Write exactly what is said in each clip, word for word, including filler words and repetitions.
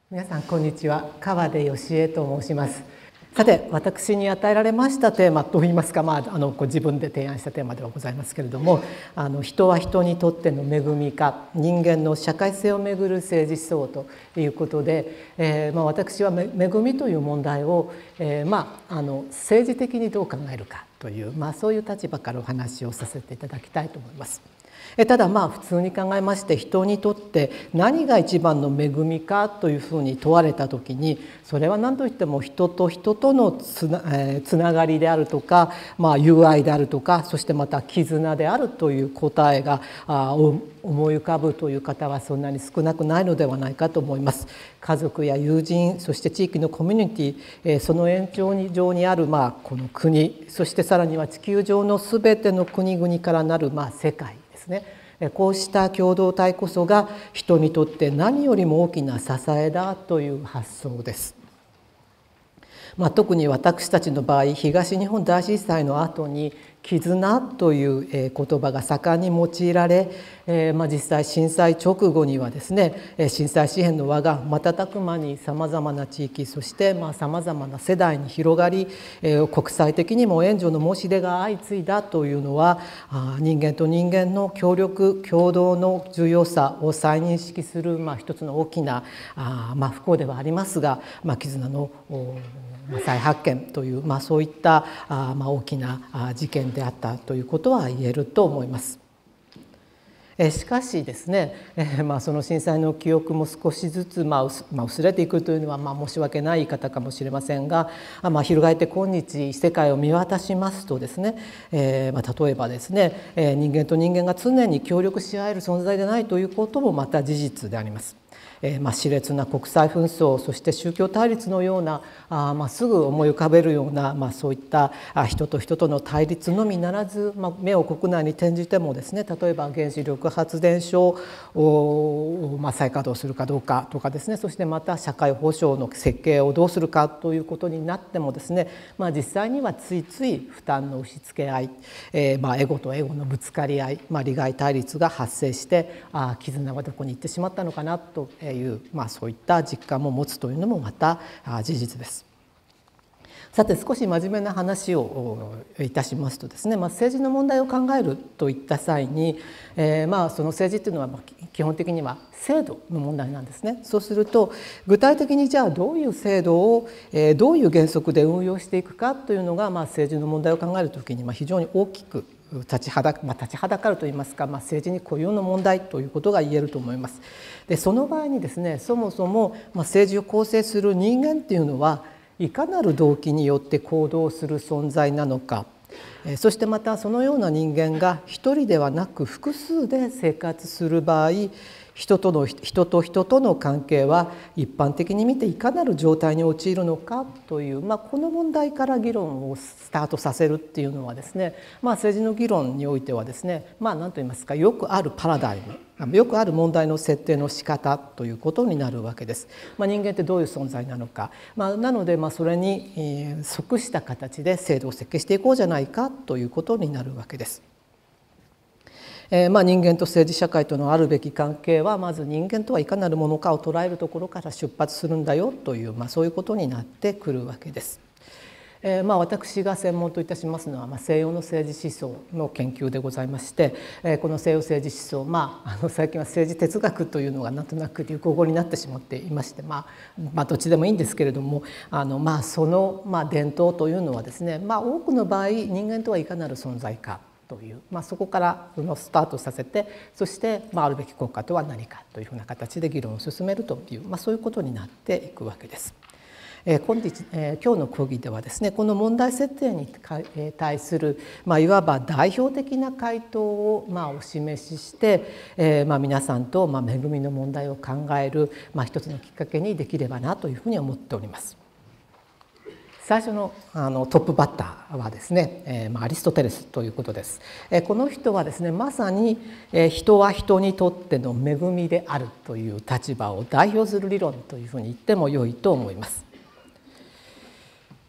皆さんこんにちは。川出義恵と申します。さて、私に与えられましたテーマといいますか、まあ、あのご自分で提案したテーマではございますけれども、あの人は人にとっての恵みか、人間の社会性をめぐる政治思想ということで、えーまあ、私は恵みという問題を、えーまあ、あの政治的にどう考えるかという、まあ、そういう立場からお話をさせていただきたいと思います。ただまあ普通に考えまして、人にとって何が一番の恵みかというふうに問われた時に、それは何といっても人と人とのつ な,、えー、つながりであるとか、まあ、友愛であるとか、そしてまた絆であるという答えがあ思い浮かぶという方はそんなに少なくないのではないかと思います。家族や友人、そして地域のコミュニティ、えー、その延長上にあるまあこの国、そしてさらには地球上のすべての国々からなるまあ世界ですね。こうした共同体こそが人にとって何よりも大きな支えだという発想です。まあ、特に私たちの場合、東日本大震災の後に絆という言葉が盛んに用いられ、えーまあ、実際震災直後にはですね、震災支援の輪が瞬く間にさまざまな地域、そしてさまざまな世代に広がり、えー、国際的にも援助の申し出が相次いだというのは、人間と人間の協力共同の重要さを再認識する、まあ、一つの大きなあ、まあ、不幸ではありますが、まあ、絆の再発見という、まあ、そういったあ、まあ、大きな事件であったということは言えると思います。しかしですね、えまあ、その震災の記憶も少しずつ、まあ薄まあ、薄れていくというのは、まあ、申し訳ない言い方かもしれませんが、まあ、翻って今日世界を見渡しますとですね、えーまあ、例えばですね、人間と人間が常に協力し合える存在でないということもまた事実であります。えーまあ、熾烈な国際紛争、そして宗教対立のようなあ、まあ、すぐ思い浮かべるような、まあ、そういった人と人との対立のみならず、まあ、目を国内に転じてもですね、例えば原子力発電所を、まあ、再稼働するかどうかとかですね、そしてまた社会保障の設計をどうするかということになってもですね、まあ、実際にはついつい負担の押し付け合い、えーまあ、エゴとエゴのぶつかり合い、まあ、利害対立が発生して、あ絆はどこに行ってしまったのかなという、まあ、そういった実感も持つというのもまた事実です。さて、少し真面目な話をいたしますとですね、まあ、政治の問題を考えるといった際に、えー、まあその政治っていうのは基本的には制度の問題なんですね。そうすると具体的にじゃあどういう制度を、えー、どういう原則で運用していくかというのが、まあ、政治の問題を考えるときにまあ非常に大きく立ちはだ、まあ、立ちはだかるといいますか、まあ、政治に固有の問題ということが言えると思います。でその場合にですね、そもそもまあ政治を構成する人間っていうのはいかなる動機によって行動する存在なのか、そしてまたそのような人間が一人ではなく複数で生活する場合、人との人と人との関係は一般的に見ていかなる状態に陥るのかという、まあ、この問題から議論をスタートさせるっていうのはですね、まあ、政治の議論においてはですね、まあ、何と言いますか、よくあるパラダイム、よくある問題の設定の仕方ということになるわけです。まあ、人間ってどういう存在なのか、まあ、なのでまあそれに即した形で制度を設計していこうじゃないかということになるわけです。えー、まあ人間と政治社会とのあるべき関係は、まず人間とはいかなるものかを捉えるところから出発するんだよという、まあ、そういうことになってくるわけです。えー、まあ私が専門といたしますのは、まあ、西洋の政治思想の研究でございまして、えー、この西洋政治思想、まあ、あの最近は政治哲学というのがなんとなく流行語になってしまっていまして、まあ、まあどっちでもいいんですけれども、あの、まあ、その、まあ、伝統というのはですね、まあ、多くの場合人間とはいかなる存在かという、まあ、そこからそのスタートさせて、そして、まあ、あるべき国家とは何かというふうな形で議論を進めるという、まあ、そういうことになっていくわけです。えー、今日、えー、今日の講義ではですね、この問題設定に対する、まあ、いわば代表的な回答を、まあ、お示しして、えーまあ、皆さんと、まあ、恵みの問題を考える、まあ、一つのきっかけにできればなというふうに思っております。最初のあのトップバッターはですね、えーまあ、アリストテレスということです。えー、この人はですね、まさに、えー、人は人にとっての恵みであるという立場を代表する理論というふうに言っても良いと思います。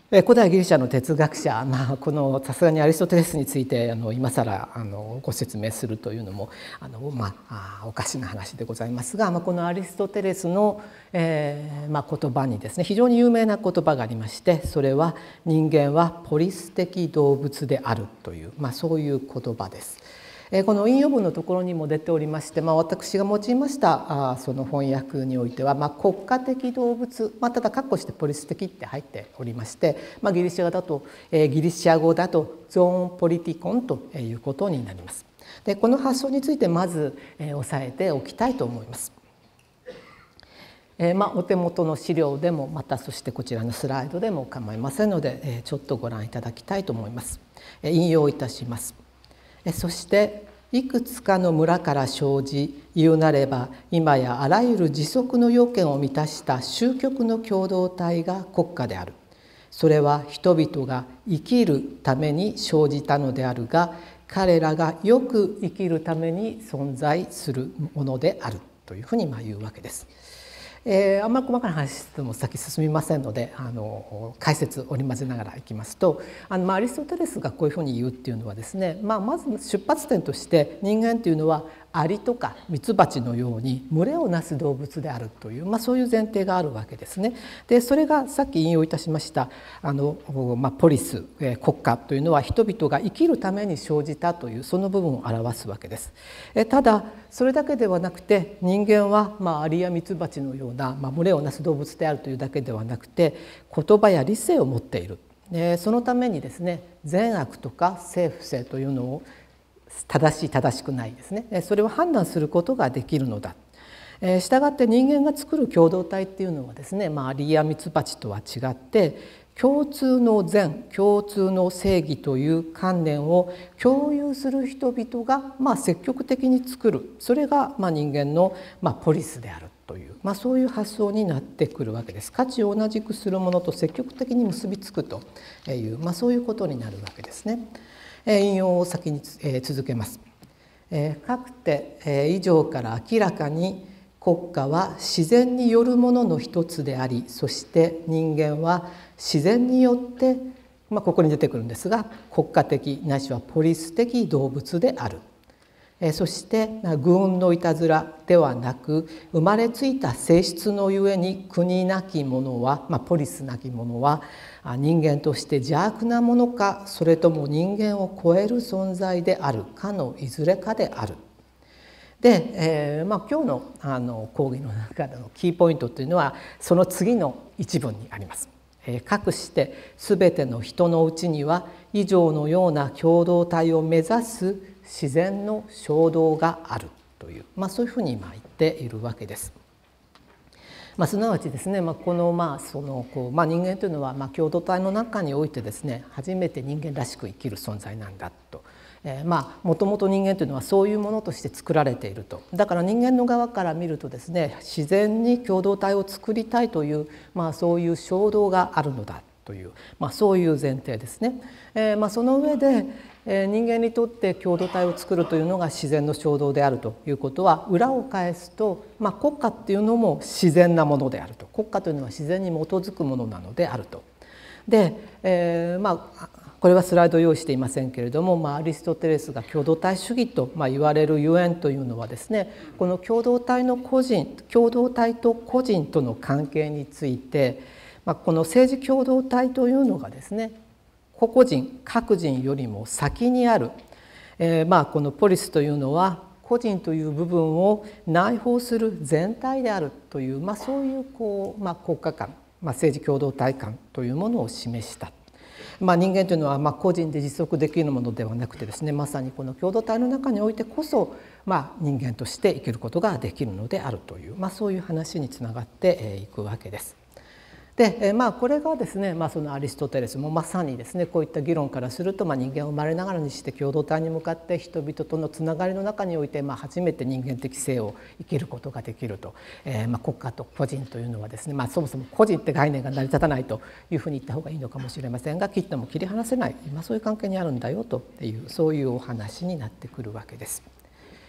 古代ギリシャの哲学者、まあ、このさすがにアリストテレスについてあの今更あのご説明するというのもあの、まあ、おかしな話でございますが、まあ、このアリストテレスの、えーまあ、言葉にですね非常に有名な言葉がありまして、それは「人間はポリス的動物である」という、まあ、そういう言葉です。この引用文のところにも出ておりまして、まあ、私が用いましたあその翻訳においては、まあ、国家的動物、まあ、ただ括弧してポリス的って入っておりまして、まあ、ギリシャ語だと、えー、ギリシャ語だとゾーンポリティコンということになります。でこの発想についてまず、えー、押さえておきたいと思います。えーまあ、お手元の資料でもまたそしてこちらのスライドでも構いませんので、えー、ちょっとご覧いただきたいと思います。えー、引用いたします。そしていくつかの村から生じ、言うなれば今やあらゆる自足の要件を満たした終極の共同体が国家である。それは人々が生きるために生じたのであるが、彼らがよく生きるために存在するものであるというふうにまあ言うわけです。えー、あんまり細かな話しても先進みませんので、あの解説織り交ぜながらいきますと、あの、まあ、アリストテレスがこういうふうに言うっていうのはですね、まあ、まず出発点として人間というのはアリとかミツバチのように群れをなす動物であるという、まあ、そういう前提があるわけですね。でそれがさっき引用いたしましたあの、まあ、ポリス、えー、国家というのは人々が生きるために生じたというその部分を表すわけです。えー、ただそれだけではなくて人間は、まあ、アリやミツバチのような、まあ、群れをなす動物であるというだけではなくて言葉や理性を持っている。でそのためにですね善悪とか正不正というのを正しい正しくないですね、それを判断することができるのだ。したがって人間が作る共同体っていうのはですね、まあ、アリやミツバチとは違って共通の善共通の正義という観念を共有する人々が、まあ、積極的に作る、それが、まあ、人間の、まあ、ポリスであるという、まあ、そういう発想になってくるわけです。価値を同じくするものと積極的に結びつくという、まあ、そういうことになるわけですね。引用を先に続けます。かくて以上から明らかに国家は自然によるものの一つであり、そして人間は自然によって、まあ、ここに出てくるんですが国家的ないしはポリス的動物である。そして愚運のいたずらではなく生まれついた性質のゆえに国なき者は、まあ、ポリスなき者は人間として邪悪なものかそれとも人間を超える存在であるかのいずれかである。で、えーまあ、今日のあの講義の中でのキーポイントというのはその次の一文にあります。えー、かくして全ての人のうちには以上のような共同体を目指す自然の衝動があるという、まあ、そういうふうに今言っているわけです。まあ、すなわちですね、まあ、このまあそのこう、まあ、人間というのはまあ共同体の中においてですね初めて人間らしく生きる存在なんだと。えー、まあもともと人間というのはそういうものとして作られていると。だから人間の側から見るとですね自然に共同体を作りたいという、まあ、そういう衝動があるのだという、まあ、そういう前提ですね。えーまあ、その上で人間にとって共同体を作るというのが自然の衝動であるということは裏を返すと、まあ、国家っていうのも自然なものであると。国家というのは自然に基づくものなのであると。で、えー、まあこれはスライド用意していませんけれども、まあ、アリストテレスが共同体主義とまあ言われるゆえんというのはですねこの共同体の個人共同体と個人との関係について、まあ、この政治共同体というのがですね個々人各人よりも先にある、えー、まあこのポリスというのは個人という部分を内包する全体であるという、まあ、そういうこう、まあ、国家観、まあ、政治共同体観というものを示した。まあ、人間というのはまあ個人で自足できるものではなくてですねまさにこの共同体の中においてこそ、まあ、人間として生きることができるのであるという、まあ、そういう話につながっていくわけです。でまあこれがですね、まあ、そのアリストテレスもまさにですねこういった議論からすると、まあ、人間を生まれながらにして共同体に向かって人々とのつながりの中において、まあ、初めて人間的性を生きることができると、えーまあ、国家と個人というのはですね、まあ、そもそも個人って概念が成り立たないというふうに言った方がいいのかもしれませんが切っても切り離せない、まあ、そういう関係にあるんだよというそういうお話になってくるわけです。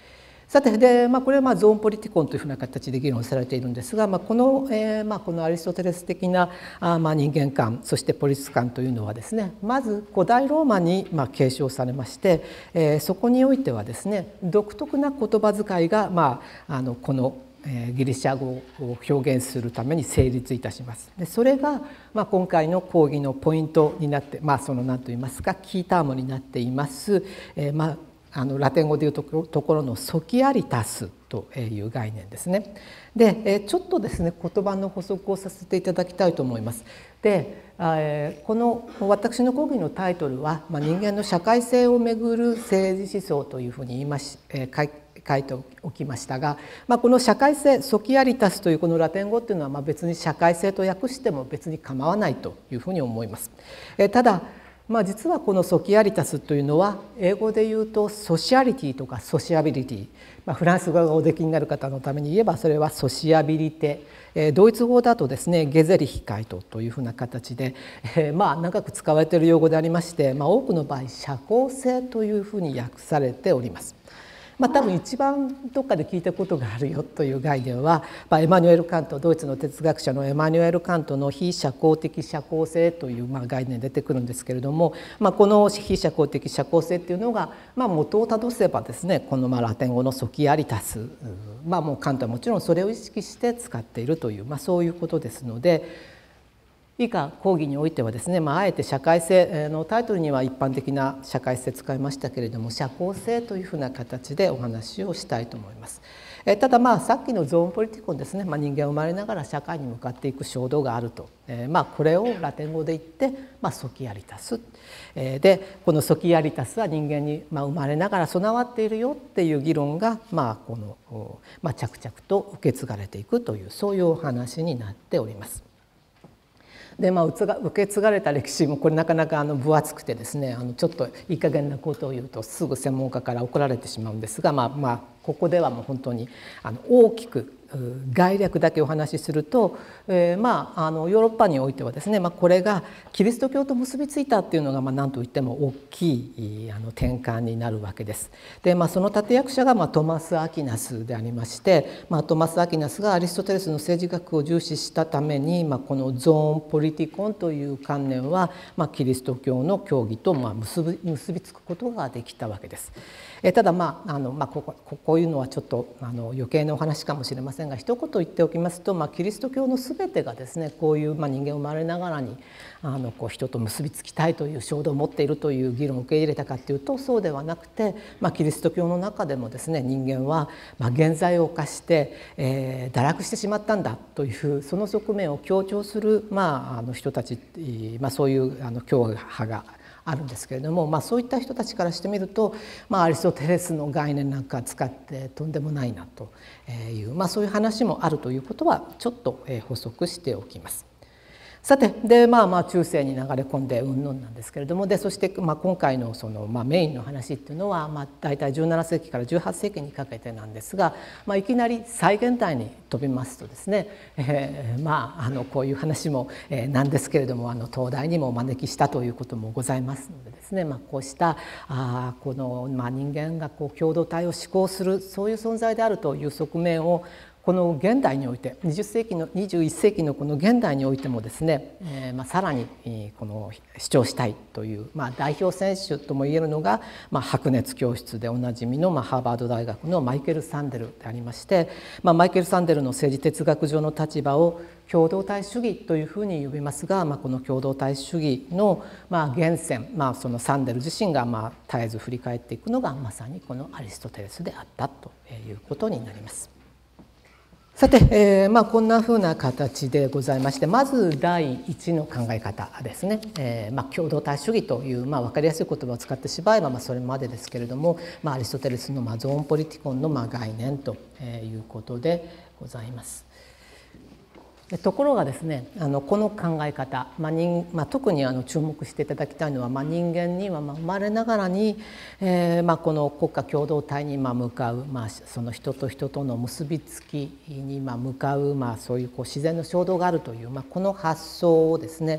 さてで、まあ、これはまあゾーンポリティコンというふうな形で議論されているんですが、まあ、この、えーまあ、このアリストテレス的なあ、まあ、人間観そしてポリス観というのはですね、まず古代ローマにまあ継承されまして、えー、そこにおいてはですね独特な言葉遣いが、まあ、あのこのギリシャ語を表現するために成立いたします。でそれが、まあ、今回の講義のポイントになって、まあ、その何と言いますかキータームになっています、えーまああのラテン語でいうところのソキアリタスという概念ですね。でちょっとですね言葉の補足をさせていただきたいと思います。でこの私の講義のタイトルは「人間の社会性をめぐる政治思想」というふうに言いまし書い書いておきましたが、まあ、この社会性ソキアリタスというこのラテン語っていうのはまあ別に社会性と訳しても別に構わないというふうに思います。ただまあ、実はこのソキアリタスというのは英語で言うとソシアリティとかソシアビリティ、まあ、フランス語がおできになる方のために言えばそれはソシアビリテ、えー、ドイツ語だとですねゲゼリヒカイトというふうな形で、えー、まあ長く使われている用語でありまして、まあ、多くの場合社交性というふうに訳されております。まあ、多分一番どっかで聞いたことがあるよという概念は、まあ、エマニュエル・カントドイツの哲学者のエマニュエル・カントの非社交的社交性というまあ概念出てくるんですけれども、まあ、この非社交的社交性っていうのが、まあ、元をたどせばですねこのまあラテン語のソキアリタス、まあ、もうカントはもちろんそれを意識して使っているという、まあ、そういうことですので。以下講義においてはですね、まあ、あえて社会性のタイトルには一般的な社会性使いましたけれども社交性というふうな形でお話をしたいと思います。えただまあさっきのゾーンポリティコンですね、まあ、人間生まれながら社会に向かっていく衝動があると、えー、まあこれをラテン語で言って、まあ、ソキアリタス、えー、でこのソキアリタスは人間にまあ生まれながら備わっているよっていう議論が、まあこのまあ、着々と受け継がれていくというそういうお話になっております。でまあ、受け継がれた歴史もこれなかなかあの分厚くてですねあのちょっといい加減なことを言うとすぐ専門家から怒られてしまうんですが、まあまあ、ここではもう本当にあの大きく概略だけお話しすると、えー、まああのヨーロッパにおいてはですね、まあ、これがキリスト教と結びついたっていうのがまあ何といっても大きいあの転換になるわけです。で、まあ、その立役者がまあトマス・アキナスでありまして、まあ、トマス・アキナスがアリストテレスの政治学を重視したために、まあ、このゾーンポリティコンという観念は、まあ、キリスト教の教義とまあ結び結びつくことができたわけです。えただまああの、まあ、こここういうのはちょっとあの余計なお話かもしれませんが一言言っておきますと、まあ、キリスト教の全てがですねこういう、まあ、人間生まれながらにあのこう人と結びつきたいという衝動を持っているという議論を受け入れたかというとそうではなくて、まあ、キリスト教の中でもですね人間はまあ原罪を犯して、えー、堕落してしまったんだというその側面を強調する、まあ、あの人たち、まあ、そういうあの教派があるんですけれども、まあ、そういった人たちからしてみると、まあ、アリストテレスの概念なんか使ってとんでもないなという、まあ、そういう話もあるということはちょっと補足しておきます。さてで、まあ、まあ中世に流れ込んでうんぬんなんですけれどもでそして、まあ、今回のその、まあ、メインの話っていうのは、まあ、大体じゅうなな世紀からじゅうはっ世紀にかけてなんですが、まあ、いきなり再現代に飛びますとですね、えー、まああのこういう話も、えー、なんですけれどもあの東大にもお招きしたということもございますのでですね、まあ、こうしたあこの、まあ、人間がこう共同体を思考するそういう存在であるという側面をこの現代においてにじゅっ世紀のにじゅういっ世紀のこの現代においてもですね、えーまあ、さらにこの主張したいという、まあ、代表選手ともいえるのが、まあ、白熱教室でおなじみの、まあ、ハーバード大学のマイケル・サンデルでありまして、まあ、マイケル・サンデルの政治哲学上の立場を共同体主義というふうに呼びますが、まあ、この共同体主義のまあ源泉、まあ、そのサンデル自身がまあ絶えず振り返っていくのがまさにこのアリストテレスであったということになります。さて、えーまあ、こんなふうな形でございましてまず第一の考え方ですね、えーまあ、共同体主義という、まあ、分かりやすい言葉を使ってしまえば、まあ、それまでですけれども、まあ、アリストテレスの、まあ、ゾーンポリティコンの、まあ、概念ということでございます。ところがですねあのこの考え方、まあ人まあ、特にあの注目していただきたいのは、まあ、人間にはまあ生まれながらに、えーまあ、この国家共同体にまあ向かう、まあ、その人と人との結びつきにまあ向かう、まあ、そういうこう自然の衝動があるという、まあ、この発想をですね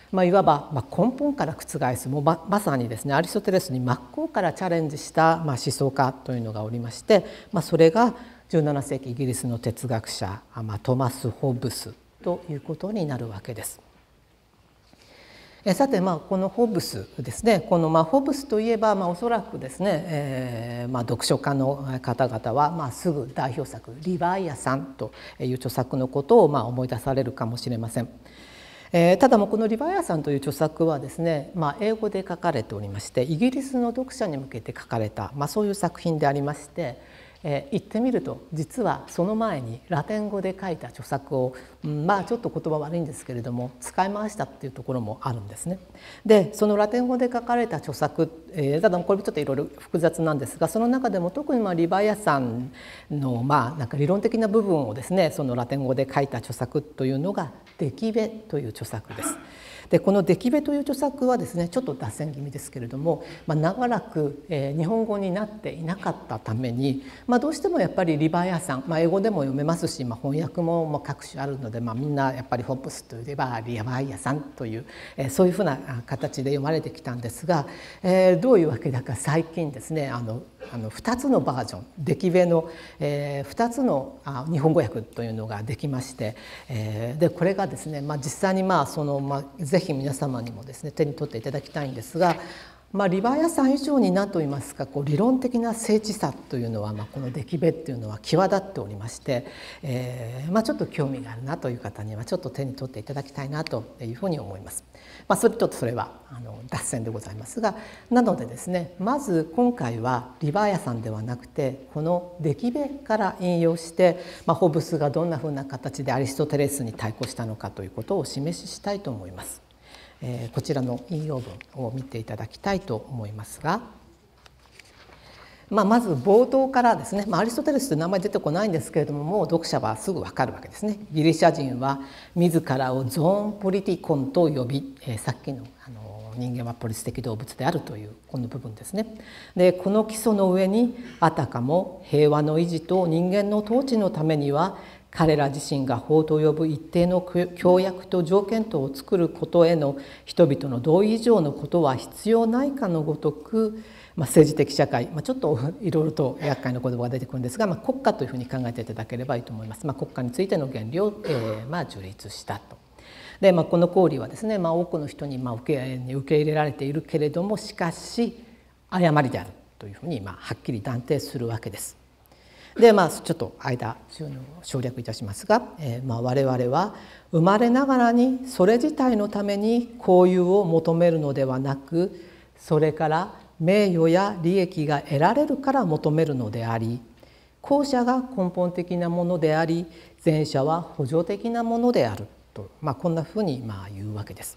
まあ、いわばまあ根本から覆すもう ま, まさにですねアリストテレスに真っ向からチャレンジしたまあ思想家というのがおりまして、まあ、それがじゅうなな世紀イギリスの哲学者、まあ、トマス・ホッブスということになるわけです。えさて、まあ、このホッブスですね、このまあホッブスといえば、まあ、おそらくですね、えーまあ、読書家の方々は、まあ、すぐ代表作「リヴァイアサン」という著作のことをまあ思い出されるかもしれません。えー、ただもこの「リヴァイアサン」という著作はですね、まあ、英語で書かれておりまして、イギリスの読者に向けて書かれた、まあ、そういう作品でありまして、えー、言ってみると実はその前にラテン語で書いた著作を、うん、まあちょっと言葉悪いんですけれども使い回したっていうところもあるんですね。でそのラテン語で書かれた著作、えー、ただこれちょっといろいろ複雑なんですが、その中でも特にまあリヴァイアサンのまあなんか理論的な部分をですね、そのラテン語で書いた著作というのが「デキベ」という著作です。でこの「デキベ」という著作はですね、ちょっと脱線気味ですけれども、まあ、長らく、えー、日本語になっていなかったために、まあ、どうしてもやっぱりリヴァイアサン、まあ、英語でも読めますし、まあ、翻訳もまあ各種あるので、まあ、みんなやっぱりホッブスといえばリヴァイアサンという、えー、そういうふうな形で読まれてきたんですが、えー、どういうわけだか最近ですね、あのあのふたつのバージョン、デキベの、えー、ふたつのあ日本語訳というのができまして、えー、でこれがですね、まあ、実際にまあその、まあ、ぜひ皆様にもですね手に取っていただきたいんですが、まあ、リヴァイアサン以上に何と言いますか、こう理論的な精緻さというのは、まあ、このデキベっていうのは際立っておりまして、えーまあ、ちょっと興味があるなという方にはちょっと手に取っていただきたいなというふうに思います。まあ、それちょっとそれはあの脱線でございますが、なのでですね、まず今回はリヴァイアサンではなくてこのデキベから引用して、まあ、ホッブスがどんなふうな形でアリストテレスに対抗したのかということをお示ししたいと思います。えー、こちらの引用文を見ていただきたいと思いますが、まあ、まず冒頭からですね、まあ、アリストテレスという名前出てこないんですけれども、もう読者はすぐ分かるわけですね。ギリシャ人は自らをゾーンポリティコンと呼び、えー、さっきのあの人間はポリス的動物であるというこの部分ですね。でこの基礎の上にあたかも平和の維持と人間の統治のためには彼ら自身が法と呼ぶ一定の協約と条件とを作ることへの人々の同意以上のことは必要ないかのごとく、まあ、政治的社会、まあ、ちょっといろいろと厄介な言葉が出てくるんですが、まあ、国家というふうに考えていただければいいと思います。まあ、国家についての原理を、えーまあ、樹立したと。で、まあ、この公理はですね、まあ、多くの人にまあ受けに受け入れられているけれども、しかし誤りであるというふうにまあはっきり断定するわけです。でまあちょっと間省略いたしますが、えー、まあ我々は生まれながらにそれ自体のために交友を求めるのではなく、それから名誉や利益が得られるから求めるのであり、後者が根本的なものであり、前者は補助的なものであると、まあ、こんなふうにまあ言うわけです。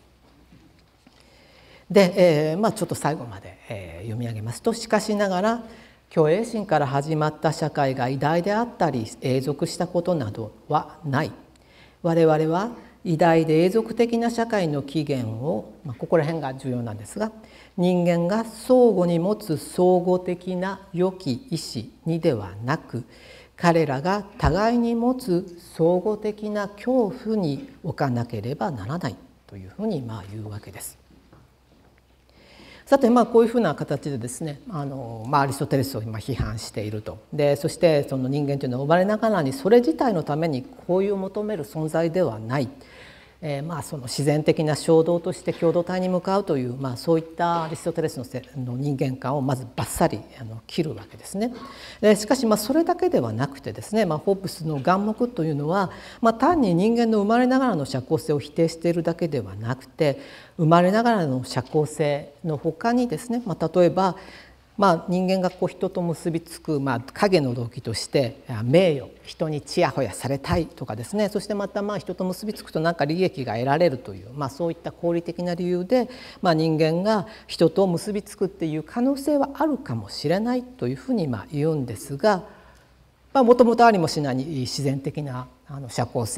で、えーまあ、ちょっと最後まで、えー、読み上げますと、しかしながら虚栄心から始まった社会が偉大であったり永続したことなどはない。我々は偉大で永続的な社会の起源を、まあ、ここら辺が重要なんですが、人間が相互に持つ相互的な良き意志にではなく、彼らが互いに持つ相互的な恐怖に置かなければならないというふうにまあ言うわけです。さて、まあこういうふうな形でですね、あの、まあ、アリストテレスを今批判していると。でそしてその人間というのは生まれながらにそれ自体のために交友を求める存在ではない。えー、まあその自然的な衝動として共同体に向かうという、まあ、そういったアリストテレスのの人間観をまずバッサリあの切るわけですね。でしかしまあそれだけではなくてですね、まあ、ホッブスの眼目というのは、まあ、単に人間の生まれながらの社交性を否定しているだけではなくて、生まれながらの社交性のほかにですね、まあ、例えばまあ、人間がこう人と結びつく、まあ、影の動機として名誉、人にちやほやされたいとかですね、そしてまたまあ人と結びつくと何か利益が得られるという、まあ、そういった功利的な理由で、まあ、人間が人と結びつくっていう可能性はあるかもしれないというふうにまあ言うんですが、もともとありもしない自然的なあの社交性、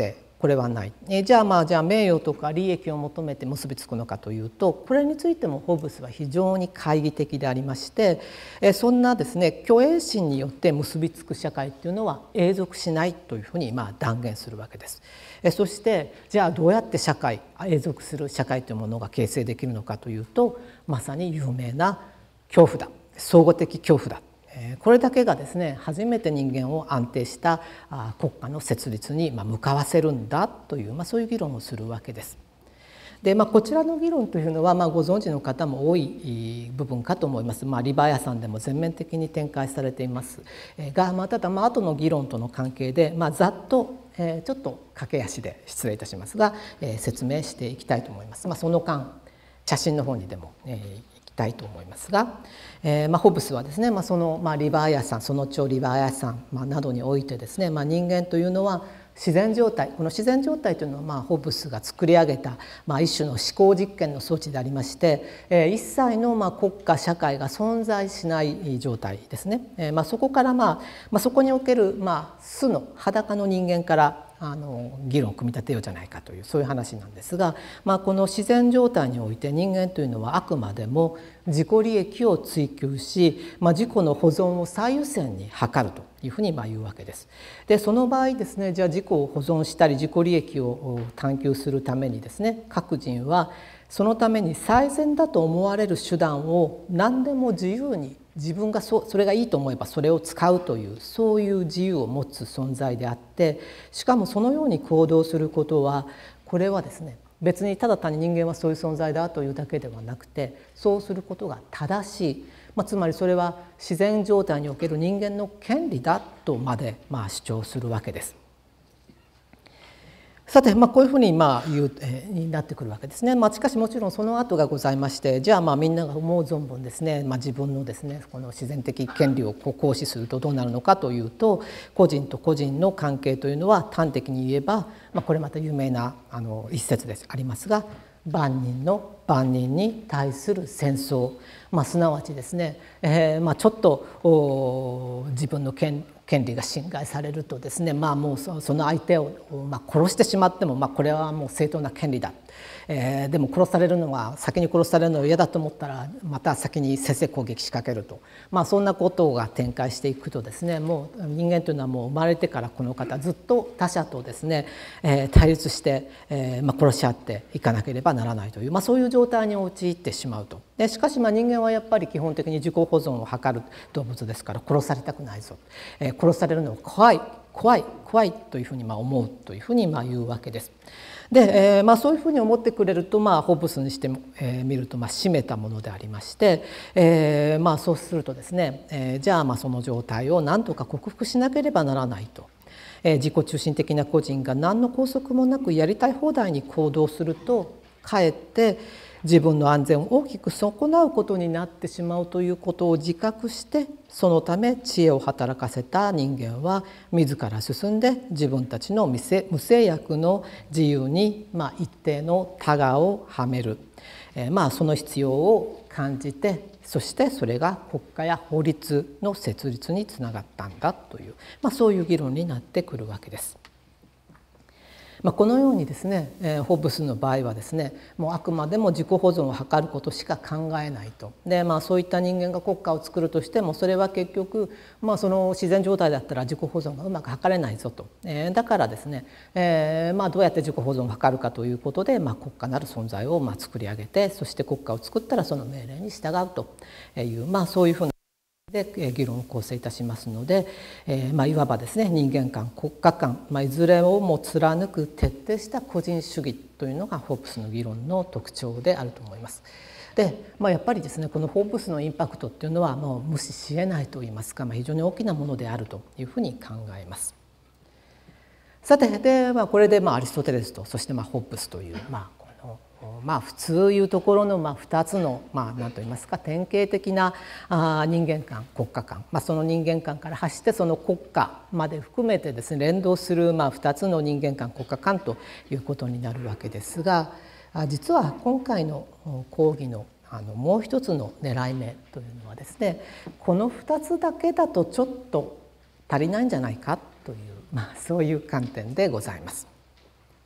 これはない。えじゃあまあじゃあ名誉とか利益を求めて結びつくのかというと、これについてもホブスは非常に懐疑的でありまして、えそんなですね虚栄心によって結びつく社会っていうのは永続しないというふうにまあ断言するわけです。えそしてじゃあどうやって社会永続する社会というものが形成できるのかというと、まさに有名な恐怖だ、相互的恐怖だ。これだけがですね初めて人間を安定した国家の設立に向かわせるんだという、まあ、そういう議論をするわけです。で、まあ、こちらの議論というのは、まあ、ご存知の方も多い部分かと思います。まあ、リバヤさんでも全面的に展開されていますが、まあ、ただまあ後の議論との関係で、まあ、ざっと、えー、ちょっと駆け足で失礼いたしますが、えー、説明していきたいと思います。まあ、その間写真の方にでも、えーたいと思いますが、えーまあ、ホブスはですね、まあ、その、まあ、リバーヤさんその著リバーヤさん、まあ、などにおいてですね、まあ、人間というのは自然状態、この自然状態というのはまあホブスが作り上げた、まあ、一種の思考実験の装置でありまして、えー、一切のまあ国家社会が存在しない状態ですね。えーまあ、そこから、まあまあ、そこにおける、まあ、素の裸の人間からあの議論を組み立てようじゃないかというそういう話なんですが、まあ、この自然状態において人間というのはあくまでも自己利益を追求し、まあ、自己の保存を最優先に図るというふうにまあ言うわけです。でその場合ですね、じゃあ自己を保存したり自己利益を探求するためにですね、各人はそのために最善だと思われる手段を何でも自由に自分が そ, それがいいと思えばそれを使うというそういう自由を持つ存在であって、しかもそのように行動することはこれはですね別にただ単に人間はそういう存在だというだけではなくて、そうすることが正しい、まあ、つまりそれは自然状態における人間の権利だとまでまあ主張するわけです。さて、まあ、こういうふうにまあ言う、えー、になってくるわけですね。まあ、しかしもちろんその後がございまして、じゃあまあみんなが思う存分ですね、まあ、自分のですねこの自然的権利をこう行使するとどうなるのかというと、個人と個人の関係というのは端的に言えば、まあ、これまた有名なあの一節でありますが、万人の万人に対する戦争、まあ、すなわちですね、えーまあ、ちょっと自分の権権利が侵害されるとですね、まあ、もうその相手をまあ殺してしまっても、まあ、これはもう正当な権利だ、えー、でも殺されるのは先に殺されるのが嫌だと思ったらまた先に先制攻撃仕掛けると、まあ、そんなことが展開していくとですね、もう人間というのはもう生まれてからこの方ずっと他者とですね、えー、対立して、えーまあ、殺し合っていかなければならないという、まあ、そういう状態に陥ってしまうと。でしかしまあ人間はやっぱり基本的に自己保存を図る動物ですから、殺されたくないぞ、えー、殺されるのは怖い怖い怖いというふうにまあ思うというふうにまあ言うわけです。で、えーまあ、そういうふうに思ってくれると、まあ、ホブスにしてみ、えー、るとまあ締めたものでありまして、えーまあ、そうするとですね、えー、じゃあまあその状態を何とか克服しなければならないと。えー、自己中心的な個人が何の拘束もなくやりたい放題に行動すると、かえって自分の安全を大きく損なうことになってしまうということを自覚して、そのため知恵を働かせた人間は自ら進んで自分たちの無制約の自由にまあ一定のタガをはめる、えー、まあその必要を感じて、そしてそれが国家や法律の設立につながったんだという、まあ、そういう議論になってくるわけです。まあ、このようにですね、えー、ホブスの場合はですね、もうあくまでも自己保存を図ることしか考えないと。で、まあ、そういった人間が国家を作るとしても、それは結局、まあ、その自然状態だったら自己保存がうまく図れないぞと。えー、だからですね、えーまあ、どうやって自己保存を図るかということで、まあ、国家なる存在をまあ作り上げて、そして国家を作ったらその命令に従うという、まあ、そういうふうなで議論を構成いたしますので、えーまあ、いわばですね人間観国家観、まあ、いずれをも貫く徹底した個人主義というのがホブスの議論の特徴であると思います。で、まあ、やっぱりですねこのホブスのインパクトっていうのはもう無視しえないといいますか、まあ、非常に大きなものであるというふうに考えます。さてで、まあ、これでまあアリストテレスとそしてまあホブスという、まあまあ、普通いうところのまあふたつのまあ何と言いますか典型的なあ人間観国家観、まあ、その人間観から発してその国家まで含めてですね連動するまあふたつの人間観国家観ということになるわけですが、実は今回の講義のあのもう一つの狙い目というのはですね、このふたつだけだとちょっと足りないんじゃないかという、まあ、そういう観点でございます。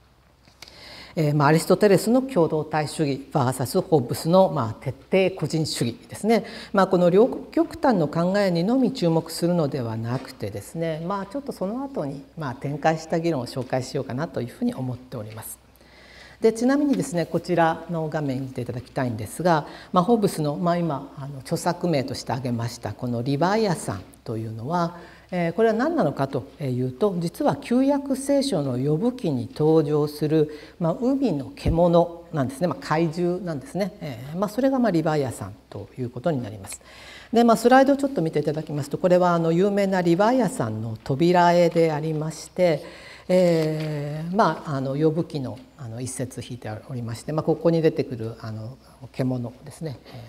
えーまあ、アリストテレスの共同体主義 ブイエス ホッブスのまあ徹底個人主義ですね、まあ、この両極端の考えにのみ注目するのではなくてですね、まあ、ちょっとその後にまあ展開した議論を紹介しようかなというふうに思っております。でちなみにですねこちらの画面に見ていただきたいんですが、まあ、ホッブスの、まあ、今あの著作名として挙げましたこの「リバイアサン」というのは、えー、これは何なのかというと実は旧約聖書の呼ぶ記に登場する、まあ、海の獣なんですね、まあ、怪獣なんですね、えーまあ、それがまあリバイアサンということになります。で、まあ、スライドをちょっと見ていただきますとこれはあの有名なリバイアサンの扉絵でありまして、えー、まああの呼ぶ記のあの一節引いておりまして、まあ、ここに出てくるあの獣ですね、え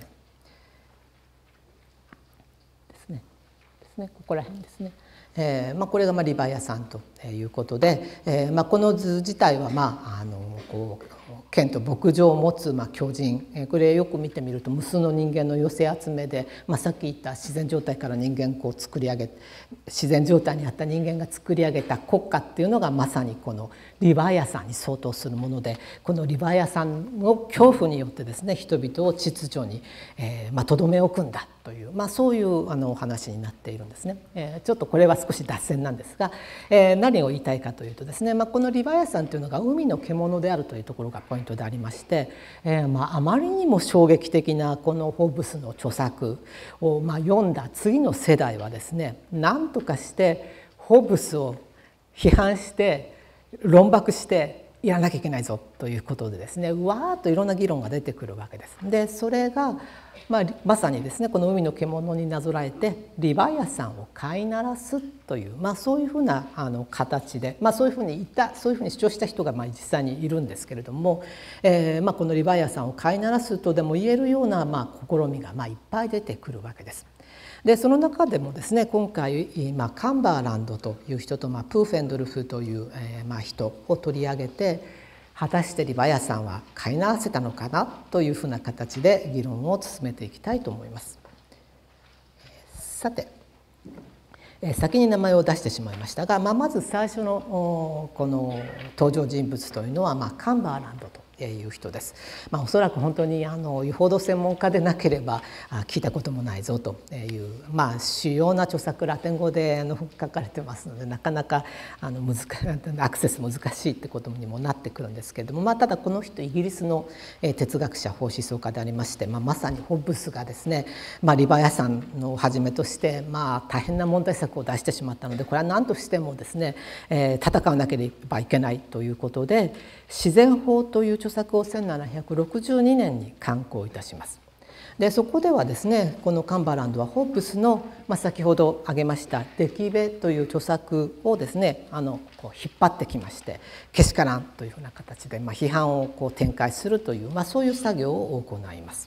ー、ですねですねここら辺ですね。えーまあ、これがまあリバイアサンということで、えーまあ、この図自体はまああのこう剣と牧場を持つまあ巨人、これよく見てみると無数の人間の寄せ集めで、まあ、さっき言った自然状態から人間こう作り上げ自然状態にあった人間が作り上げた国家っていうのがまさにこのリバイアサンに相当するもので、このリバイアサンの恐怖によってですね人々を秩序にえーまあ、とどめ置くんだという、まあ、そういうあのお話になっているんですね。えー、ちょっとこれは少し脱線なんですが、えー、何を言いたいかというとですね、まあ、このリバイアサンというのが海の獣であるというところがポイントでありまして、えーまあ、あまりにも衝撃的なこのホッブスの著作をまあ読んだ次の世代はですね何とかしてホッブスを批判して論駁してやらなきゃいけないぞということでですねうわーっといろんな議論が出てくるわけです。でそれが、まあ、まさにですねこの海の獣になぞらえてリバイアサンを飼いならすという、まあ、そういうふうなあの形で、まあ、そういうふうに言ったそういうふうに主張した人がまあ実際にいるんですけれども、えーまあ、このリバイアサンを飼いならすとでも言えるようなまあ試みがまあいっぱい出てくるわけです。でその中でもですね今回、まあ、カンバーランドという人と、まあ、プーフェンドルフという、えーまあ、人を取り上げて果たしてリバイアサンは飼いならせたのかなというふうな形で議論を進めていきたいと思います。さて先に名前を出してしまいましたが、まあ、まず最初のこの登場人物というのは、まあ、カンバーランドという人です。まあ、おそらく本当にあのよほど専門家でなければ聞いたこともないぞという、まあ、主要な著作ラテン語で書かれてますのでなかなかあの難アクセス難しいってことにもなってくるんですけれども、まあ、ただこの人イギリスの哲学者法思想家でありまして、まあ、まさにホッブスがですね、まあ、リバイアサンをはじめとして、まあ、大変な問題作を出してしまったのでこれは何としてもですね、えー、戦わなければいけないということで自然法という著作をせんななひゃくろくじゅうにねんに刊行いたします。でそこではですねこのカンバーランドはホッブスの、まあ、先ほど挙げました「デキベ」という著作をですねあのこう引っ張ってきましてけしからんというふうな形で、まあ、批判をこう展開するという、まあ、そういう作業を行います。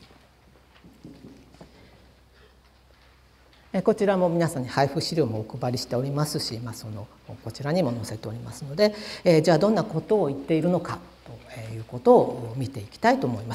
こちらも皆さんに配布資料もお配りしておりますし、まあ、そのこちらにも載せておりますので、えー、じゃあどんなことを言っているのかということを見ていきたいと思います。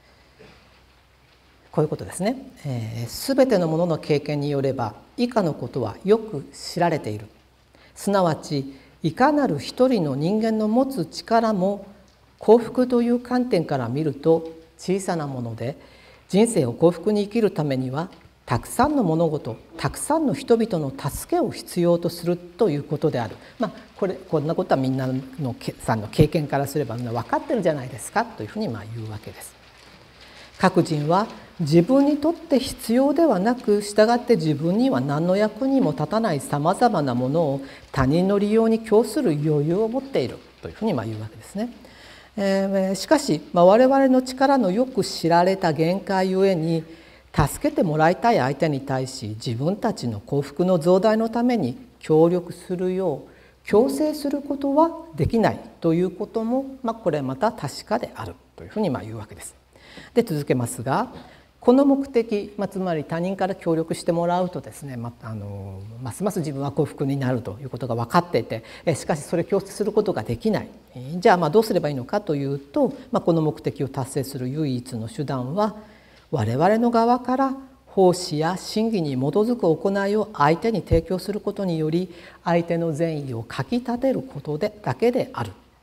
こういうことですね。えー、全てのものの経験によれば以下のことはよく知られている。すなわちいかなる一人の人間の持つ力も幸福という観点から見ると小さなもので、人生を幸福に生きるためにはたくさんの物事、たくさんの人々の助けを必要とするということである。まあ、これこんなことはみんなのさんの経験からすれば分かってるじゃないですかというふうにまあ言うわけです。各人は自分にとって必要ではなく、従って自分には何の役にも立たないさまざまなものを他人の利用に供する余裕を持っているというふうにまあ言うわけですね。えー、しかし、まあ、我々の力のよく知られた限界ゆえに助けてもらいたい相手に対し自分たちの幸福の増大のために協力するよう強制することはできないということも、まあ、これまた確かであるというふうにまあ言うわけです。で続けますが、この目的、まあ、つまり他人から協力してもらうとですね、まあ、あのますます自分は幸福になるということが分かっていて、しかしそれを強制することができない。じゃあまあどうすればいいのかというと、まあ、この目的を達成する唯一の手段は我々の側から奉仕や真偽に基づく行いを相手に提供することにより相手の善意をかきたてることでだけである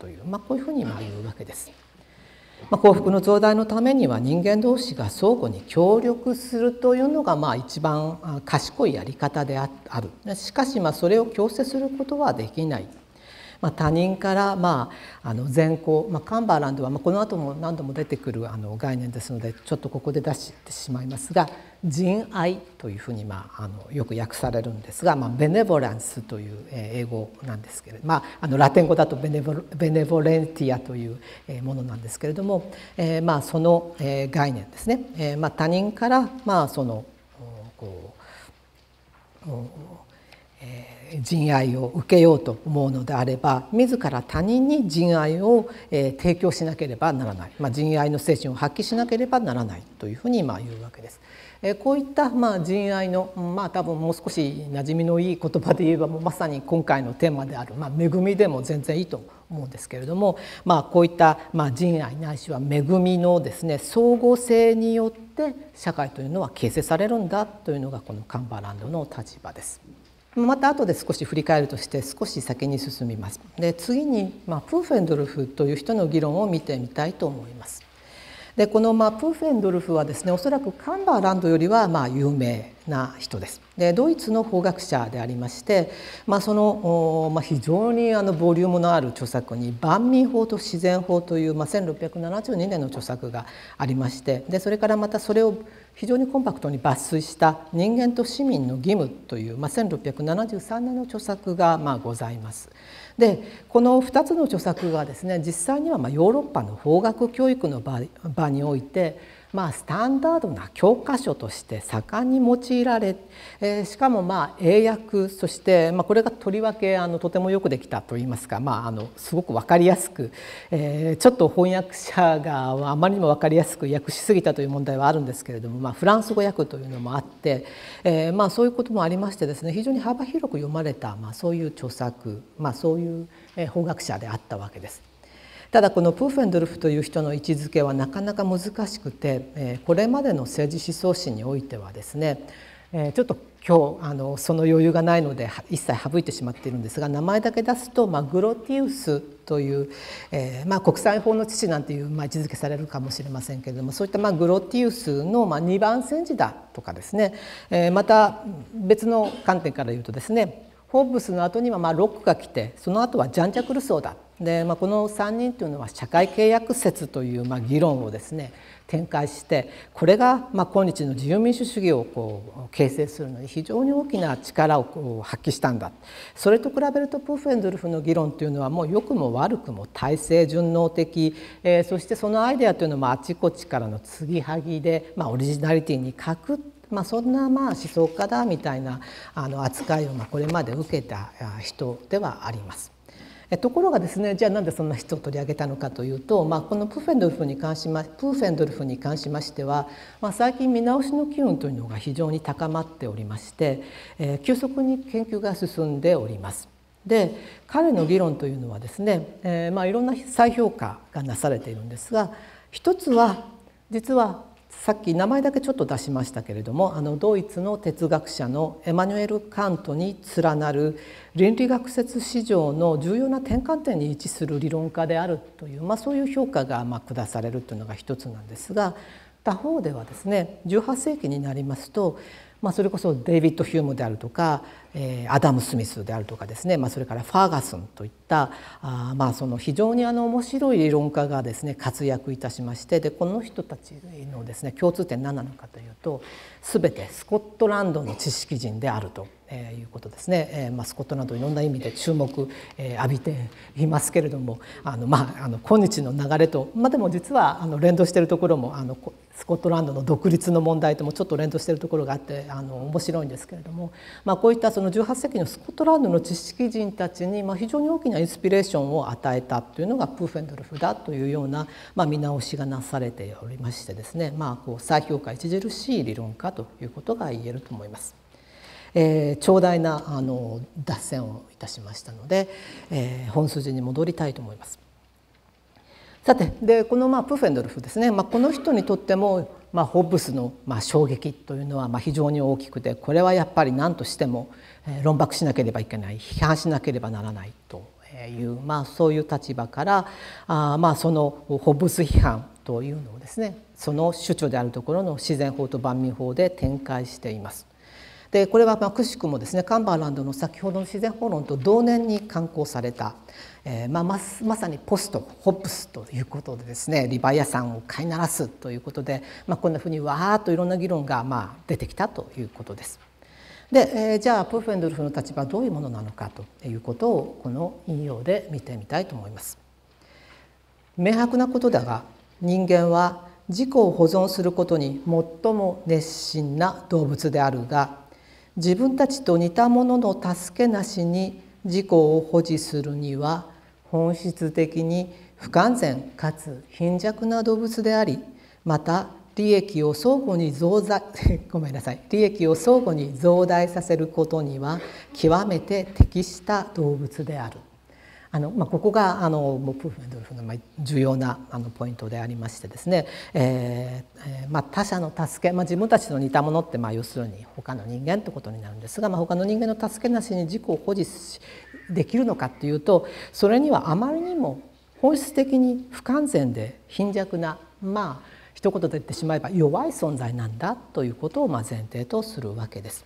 という、まあ、こういうふうにまあ言うわけです。まあ、幸福の増大のためには人間同士が相互に協力するというのがまあ一番賢いやり方である。しかしまあそれを強制することはできない。まあ、他人からまああの善行、まあ、カンバーランドはまあこの後も何度も出てくるあの概念ですのでちょっとここで出してしまいますが、仁愛というふうにまああのよく訳されるんですが、まあ、ベネボランスという英語なんですけれど、まあ、あのラテン語だとベネボベネボレンティアというものなんですけれども、えー、まあその概念ですね。えー、まあ他人からまあそのこう仁愛を受けようと思うのであれば、自ら他人に仁愛を提供しなければならない、まあ、仁愛の精神を発揮しなければならないというふうにまあ言うわけです。こういったまあ仁愛の、まあ、多分もう少し馴染みのいい言葉で言えばもうまさに今回のテーマである、まあ、恵みでも全然いいと思うんですけれども、まあ、こういったまあ仁愛ないしは恵みのですね相互性によって社会というのは形成されるんだというのがこのカンバーランドの立場です。また後で少し振り返るとして少し先に進みます。で次に、まあ、プーフェンドルフという人の議論を見てみたいと思います。でこの、まあ、プーフェンドルフはですねおそらくカンバーランドよりはまあ有名な人です。でドイツの法学者でありまして、まあ、その、まあ、非常にあのボリュームのある著作に「万民法と自然法」という、まあ、せんろっぴゃくななじゅうにねんの著作がありまして、でそれからまたそれを非常にコンパクトに抜粋した「人間と市民の義務」という、まあ、せんろっぴゃくななじゅうさんねんの著作がまあございます。でこのふたつの著作がですね実際にはまあヨーロッパの法学教育の 場, 場においてまあスタンダードな教科書として盛んに用いられ、えー、しかもまあ英訳そして、まあ、これがとりわけあのとてもよくできたといいますか、まあ、あのすごく分かりやすく、えー、ちょっと翻訳者があまりにも分かりやすく訳しすぎたという問題はあるんですけれども、まあ、フランス語訳というのもあって、えーまあ、そういうこともありましてですね非常に幅広く読まれた、まあ、そういう著作、まあ、そういう法学者であったわけです。ただこのプーフェンドルフという人の位置づけはなかなか難しくて、これまでの政治思想史においてはですねちょっと今日あのその余裕がないので一切省いてしまっているんですが、名前だけ出すと、まあ、グロティウスという、えーまあ、国際法の父なんていう、まあ、位置づけされるかもしれませんけれども、そういったまあグロティウスのまあにばん煎じだとかですね、えー、また別の観点から言うとですねホッブスの後にはまあロックが来て、その後はジャン・ジャック・ルソーだ。で、まあ、このさんにんというのは社会契約説というまあ議論をですね展開して、これがまあ今日の自由民主主義をこう形成するのに非常に大きな力をこう発揮したんだ。それと比べるとプーフェンドルフの議論というのはもう良くも悪くも体制順応的、えー、そしてそのアイデアというのもあちこちからの継ぎはぎで、まあ、オリジナリティに欠くまあ、そんなまあ思想家だみたいなあの扱いをまあこれまで受けた人ではあります。ところがですね、じゃあなんでそんな人を取り上げたのかというと、まあ、このプーフェンドルフに関しまプーフェンドルフに関しましては、まあ、最近見直しの機運というのが非常に高まっておりまして、えー、急速に研究が進んでおります。で彼の議論というのはですね、えーまあ、いろんな再評価がなされているんですが、一つは実はさっき名前だけちょっと出しましたけれども、あのドイツの哲学者のエマニュエル・カントに連なる倫理学説史上の重要な転換点に位置する理論家であるという、まあ、そういう評価がまあ下されるというのが一つなんですが、他方ではですねじゅうはっせいきになりますと、まあ、それこそデイビッド・ヒュームであるとか、えー、アダム・スミスであるとかですね、まあ、それからファーガソンといったあ、まあ、その非常にあの面白い理論家がですね活躍いたしまして、でこの人たちのですね共通点何なのかというと、全てスコットランドの知識人であるということですね。えーまあ、スコットランドいろんな意味で注目、えー、浴びていますけれども、あの、まあ、あの今日の流れと、まあ、でも実はあの連動しているところもあのスコットランドの独立の問題ともちょっと連動しているところがあってあの面白いんですけれども、まあ、こういったそのじゅうはっせいきのスコットランドの知識人たちにまあ非常に大きなインスピレーションを与えたというのがプーフェンドルフだというような、まあ、見直しがなされておりましてですね、まあ、こう再評価著しい理論家ということが言えると思います。えー、長大なあの脱線をいたしましたので、えー、本筋に戻りたいと思います。さてでこのまあプーフェンドルフですね、まあ、この人にとっても、まあ、ホッブスのまあ衝撃というのはまあ非常に大きくて、これはやっぱり何としても論駁しなければいけない、批判しなければならないという、まあ、そういう立場からあ、まあ、そのホッブス批判というのをですね、その主張であるところの自然法と万民法で展開しています。でこれはまあくしくもですね、カンバーランドの先ほどの自然法論と同年に刊行された、えーまあ、ま, まさにポストホッブスということでですね、リバイアサンを飼いならすということで、まあ、こんなふうにわーっといろんな議論がまあ出てきたということです。で、えー、じゃあプーフェンドルフの立場はどういうものなのかということをこの引用で見てみたいと思います。明白なことだが、人間は自己を保存することに最も熱心な動物であるが、自分たちと似た者の助けなしに自己を保持するには本質的に不完全かつ貧弱な動物であり、また利益を相互に増大ごめんなさい利益を相互に増大させることには極めて適した動物である。あのまあ、ここがあのプーフェンドルフの重要なあのポイントでありましてですね、えーまあ、他者の助け、まあ、自分たちと似たものってまあ要するに他の人間ということになるんですが、まあ、他の人間の助けなしに自己を保持できるのかっていうと、それにはあまりにも本質的に不完全で貧弱な、まあ一言で言ってしまえば弱い存在なんだということをまあ前提とするわけです。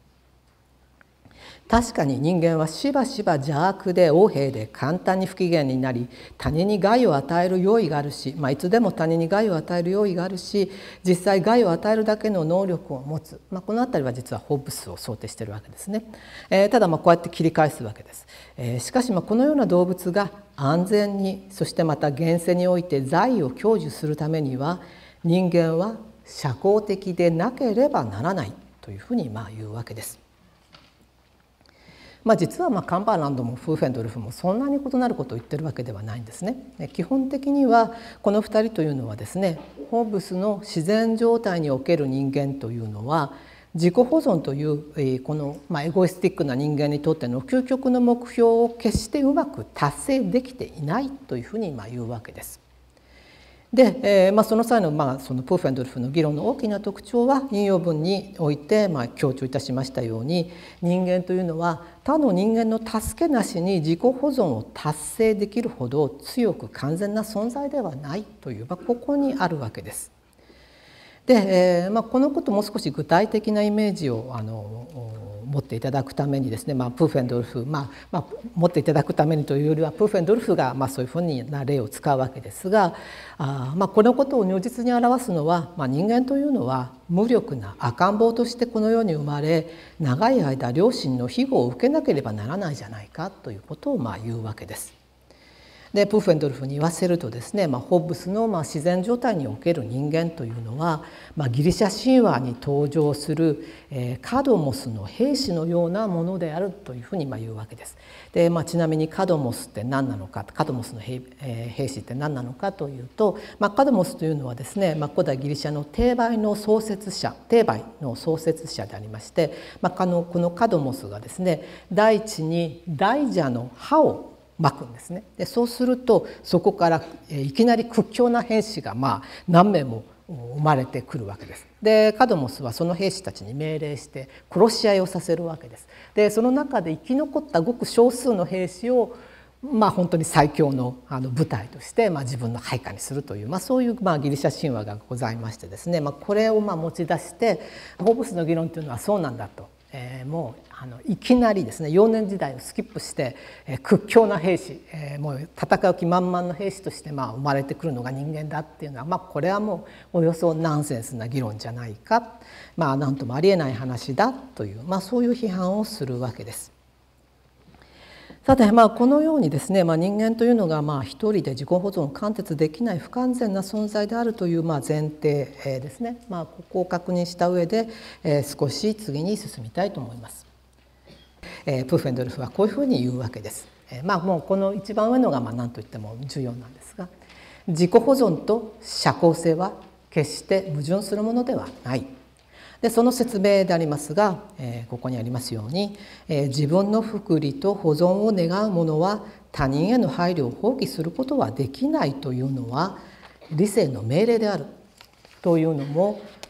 確かに人間はしばしば邪悪で横柄で簡単に不機嫌になり、他人に害を与える用意があるし、まあ、いつでも他人に害を与える用意があるし、実際害を与えるだけの能力を持つ、まあ、このあたりは実はホッブスを想定しているわけですね。えー、ただまあこうやって切り返すわけです。えー、しかしまあこのような動物が安全に、そしてまた現世において財を享受するためには、人間は社交的でなければならないというふうにまあ言うわけです。まあ、実はまあカンバーランドもフーフェンドルフもそんなに異なることを言ってるわけではないんですね。基本的にはこのふたりというのはですね、ホッブスの自然状態における人間というのは自己保存というこのまあエゴイスティックな人間にとっての究極の目標を決してうまく達成できていないというふうにまあ言うわけです。で、えーまあ、その際の、まあ、そのプーフェンドルフの議論の大きな特徴は引用文において、まあ、強調いたしましたように、人間というのは他の人間の助けなしに自己保存を達成できるほど強く完全な存在ではないという、まあ、ここにあるわけです。で、えーまあ、このことをもう少し具体的なイメージをあの持っていただくためにですね、まあ、プーフェンドルフ、まあまあ、持っていただくためにというよりはプーフェンドルフがまあそういうふうな例を使うわけですが、あ、まあ、このことを如実に表すのは、まあ、人間というのは無力な赤ん坊としてこの世に生まれ、長い間両親の庇護を受けなければならないじゃないかということをまあ言うわけです。でプーフェンドルフに言わせるとですね、まあ、ホッブスのまあ自然状態における人間というのは、まあ、ギリシャ神話に登場する、えー、カドモスの兵士のようなものであるというふうにまあ言うわけです。で、まあ、ちなみにカドモスって何なのか、カドモスの 兵,、えー、兵士って何なのかというと、まあ、カドモスというのはですね、まあ、古代ギリシャのテーバイの創設者テーバイの創設者でありまして、まあ、このこのカドモスがですね、大地に大蛇の歯をまくんですね。でそうするとそこからいきなり屈強な兵士がまあ何名も生まれてくるわけです。でカドモスはその兵士たちに命令して殺し合いをさせるわけです。でその中で生き残ったごく少数の兵士をまあ本当に最強のあの部隊としてまあ自分の配下にするという、まあ、そういうまあギリシャ神話がございましてですね、まあ、これをまあ持ち出してホッブスの議論というのはそうなんだと。えー、もうあのいきなりですね、幼年時代をスキップして、えー、屈強な兵士、えー、もう戦う気満々の兵士としてまあ生まれてくるのが人間だっていうのは、まあ、これはもうおよそナンセンスな議論じゃないか、まあ、なんともありえない話だという、まあ、そういう批判をするわけです。さて、まあ、このようにですね、まあ、人間というのがまあ一人で自己保存を完結できない不完全な存在であるというまあ前提ですね、まあ、ここを確認した上で少し次に進みたいと思います。プーフェンドルフはこういうふうに言うわけです。まあ、もうこの一番上のがまあ何と言っても重要なんですが、自己保存と社交性は決して矛盾するものではない。でその説明でありますが、えー、ここにありますように、えー、自分の福利と保存を願う者は他人への配慮を放棄することはできないというのは理性の命令であるというのも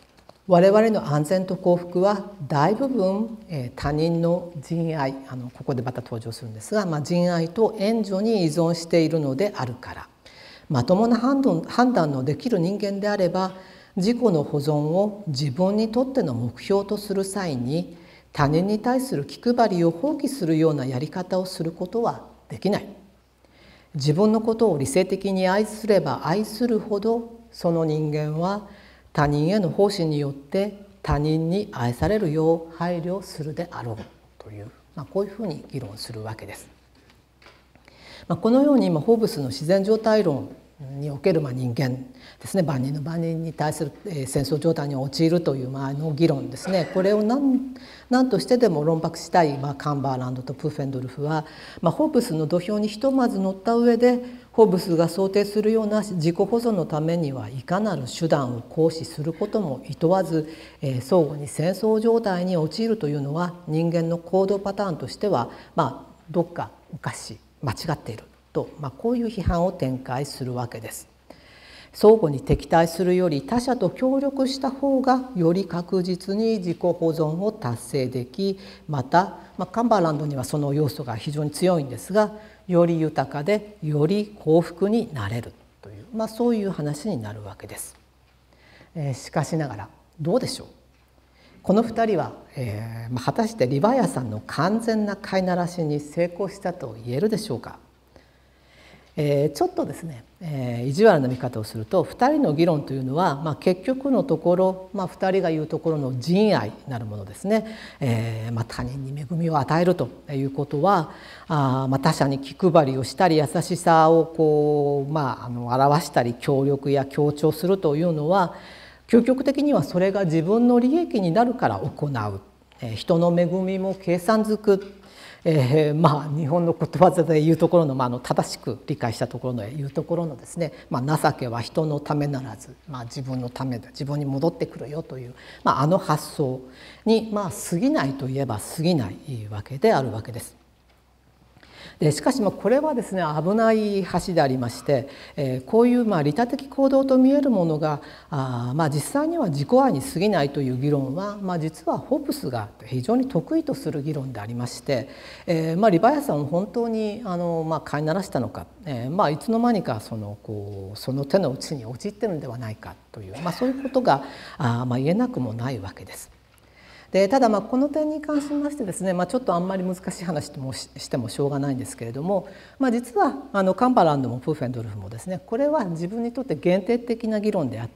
我々の安全と幸福は大部分、えー、他人の仁愛、あのここでまた登場するんですが、まあ、仁愛と援助に依存しているのであるから、まともな判断、判断のできる人間であれば、自己の保存を自分にとっての目標とする際に他人に対する気配りを放棄するようなやり方をすることはできない。自分のことを理性的に愛すれば愛するほど、その人間は他人への奉仕によって他人に愛されるよう配慮するであろうという、まあ、こういうふうに議論するわけです。まあ、このようにホーブスの自然状態論におけるまあ人間ですね、万人の万人に対する戦争状態に陥るというまあの議論ですね、これを何何としてでも論破したいまあカンバーランドとプーフェンドルフは、まあ、ホーブスの土俵にひとまず乗った上で、ホーブスが想定するような自己保存のためにはいかなる手段を行使することもいとわず、えー、相互に戦争状態に陥るというのは人間の行動パターンとしては、まあ、どっかおかしい、間違っていると、まあ、こういう批判を展開するわけです。相互に敵対するより他者と協力した方がより確実に自己保存を達成でき、また、まあ、カンバーランドにはその要素が非常に強いんですが、より豊かでより幸福になれるという、まあ、そういう話になるわけです。えー、しかしながらどうでしょう。このふたりは、えーまあ、果たしてリヴァイアさんの完全な飼いならしに成功したと言えるでしょうか。えー、ちょっとですね、えー、意地悪な見方をすると、ふたりの議論というのは、まあ、結局のところ、まあ、ふたりが言うところの仁愛なるものですね、えーまあ、他人に恵みを与えるということは、あ、まあ、他者に気配りをしたり優しさをこう、まあ、あの表したり協力や協調するというのは、究極的にはそれが自分の利益になるから行う、えー、人の恵みも計算づく、えー、まあ日本のことわざで言うところの、まあ、あの正しく理解したところの言うところのですね、まあ、情けは人のためならず、まあ、自分のためだ、自分に戻ってくるよという、まあ、あの発想に、まあ、過ぎないといえば過ぎないわけであるわけです。でしかしこれはですね、危ない橋でありまして、えー、こういうまあ利他的行動と見えるものがあ、まあ、実際には自己愛に過ぎないという議論は、まあ、実はホッブスが非常に得意とする議論でありまして、えーまあ、リヴァイアさんを本当にあの、まあ、飼いならしたのか、えーまあ、いつの間にかそのこうその手の内に陥ってるんではないかという、まあ、そういうことがあ、まあ、言えなくもないわけです。でただまあこの点に関しましてですね、まあ、ちょっとあんまり難しい話ともしてもしょうがないんですけれども、まあ、実はあのカンバランドもプーフェンドルフもですね、これは自分にとって限定的な議論であって、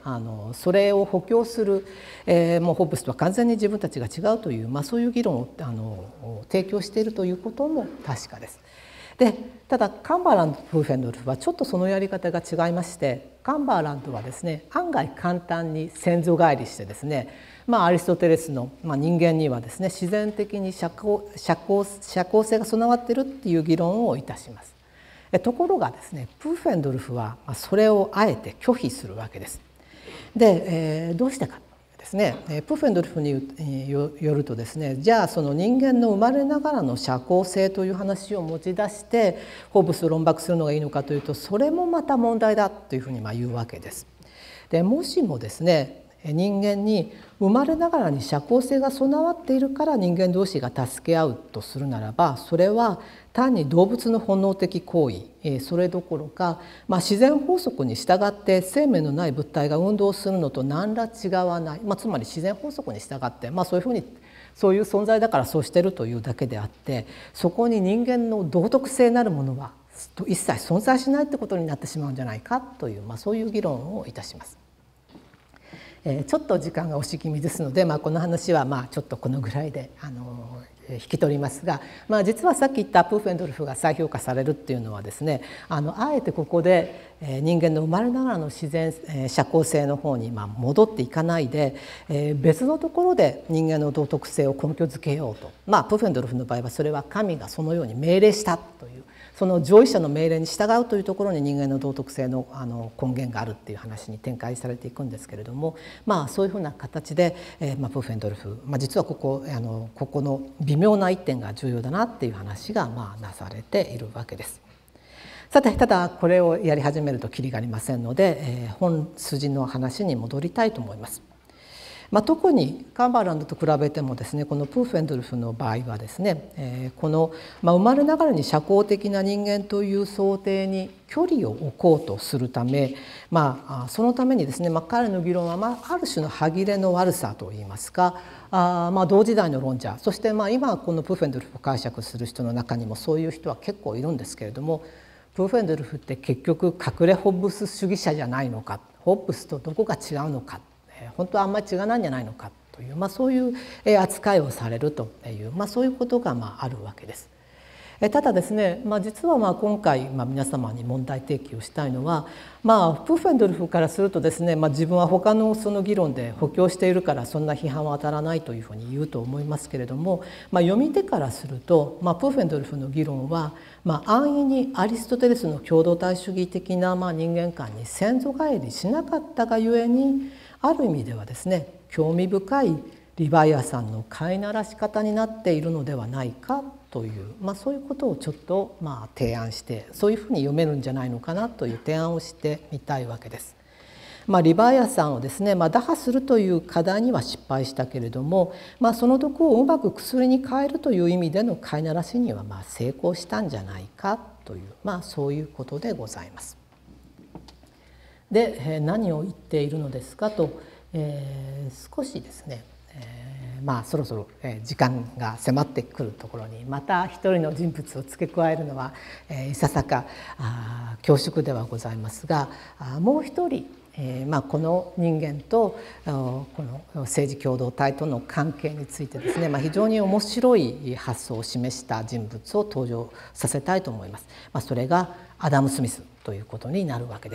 あのそれを補強する、えー、もうホッブスとは完全に自分たちが違うという、まあ、そういう議論をあの提供しているということも確かです。でただカンバーランドとプーフェンドルフはちょっとそのやり方が違いまして、カンバーランドはですね、案外簡単に先祖返りしてですね、まあ、アリストテレスの、まあ、人間にはですね自然的に社交、社交、社交性が備わっているっていう議論をいたします。ところがですね、プーフェンドルフはそれをあえて拒否するわけです。で、えー、どうしてかですね、プーフェンドルフによるとですね、じゃあその人間の生まれながらの社交性という話を持ち出してホーブスを論駁するのがいいのかというと、それもまた問題だというふうにまあ言うわけです。でもしもですね、人間に生まれながらに社交性が備わっているから人間同士が助け合うとするならば、それは単に動物の本能的行為、それどころか、まあ、自然法則に従って生命のない物体が運動するのと何ら違わない、まあ、つまり自然法則に従って、まあ、そういうふうにそういう存在だからそうしてるというだけであって、そこに人間の道徳性なるものは一切存在しないってことになってしまうんじゃないかという、まあ、そういう議論をいたします。えー、ちょっと時間が押し気味ですので、まあ、この話はまあちょっとこのぐらいであの引き取りますが、まあ、実はさっき言ったプーフェンドルフが再評価されるっていうのはですね、あのあえてここで人間の生まれながらの自然社交性の方にまあ戻っていかないで、えー、別のところで人間の道徳性を根拠づけようと、まあ、プーフェンドルフの場合はそれは神がそのように命令したという、その上位者の命令に従うというところに人間の道徳性のあの根源があるっていう話に展開されていくんですけれども、まあそういうふうな形で、えーまあ、プーフェンドルフ、まあ、実はここあのここの微妙な一点が重要だなっていう話がまあなされているわけです。さてただこれをやり始めるときりがありませんので、えー、本筋の話に戻りたいと思います。 まあ、特にカンバーランドと比べてもですね、このプーフェンドルフの場合はですね、えー、この、まあ、生まれながらに社交的な人間という想定に距離を置こうとするため、まあ、そのためにですね、まあ、彼の議論は、まあ、ある種の歯切れの悪さといいますか、あまあ同時代の論者、そしてまあ今このプーフェンドルフを解釈する人の中にもそういう人は結構いるんですけれども、プーフェンドルフって結局隠れホッブス主義者じゃないのか、ホッブスとどこが違うのか、本当はあんまり違わないんじゃないのかという、まあ、そういう扱いをされるという、まあ、そういうことがまああるわけです。ただですね、まあ、実はまあ今回まあ皆様に問題提起をしたいのは、まあ、プーフェンドルフからするとですね、まあ、自分は他のその議論で補強しているからそんな批判は当たらないというふうに言うと思いますけれども、まあ、読み手からすると、まあ、プーフェンドルフの議論は、まあ、安易にアリストテレスの共同体主義的なまあ人間観に先祖返りしなかったがゆえに、ある意味ではですね、興味深いリヴァイアさんの飼いならし方になっているのではないかという、まあ、そういうことをちょっとまあ提案して、そういうふうに読めるんじゃないのかなという提案をしてみたいわけです。まあ、リヴァイアさんをですね、まあ、打破するという課題には失敗したけれども、まあ、その毒をうまく薬に変えるという意味での飼いならしにはまあ成功したんじゃないかという、まあ、そういうことでございます。で何を言っているのですかと、えー、少しですね、えー、まあそろそろ時間が迫ってくるところにまた一人の人物を付け加えるのは、えー、いささかあ恐縮ではございますが、あもう一人、えーまあ、この人間とこの政治共同体との関係についてですね、まあ、非常に面白い発想を示した人物を登場させたいと思います。まあ、それがアダム・スミスということになるわけです。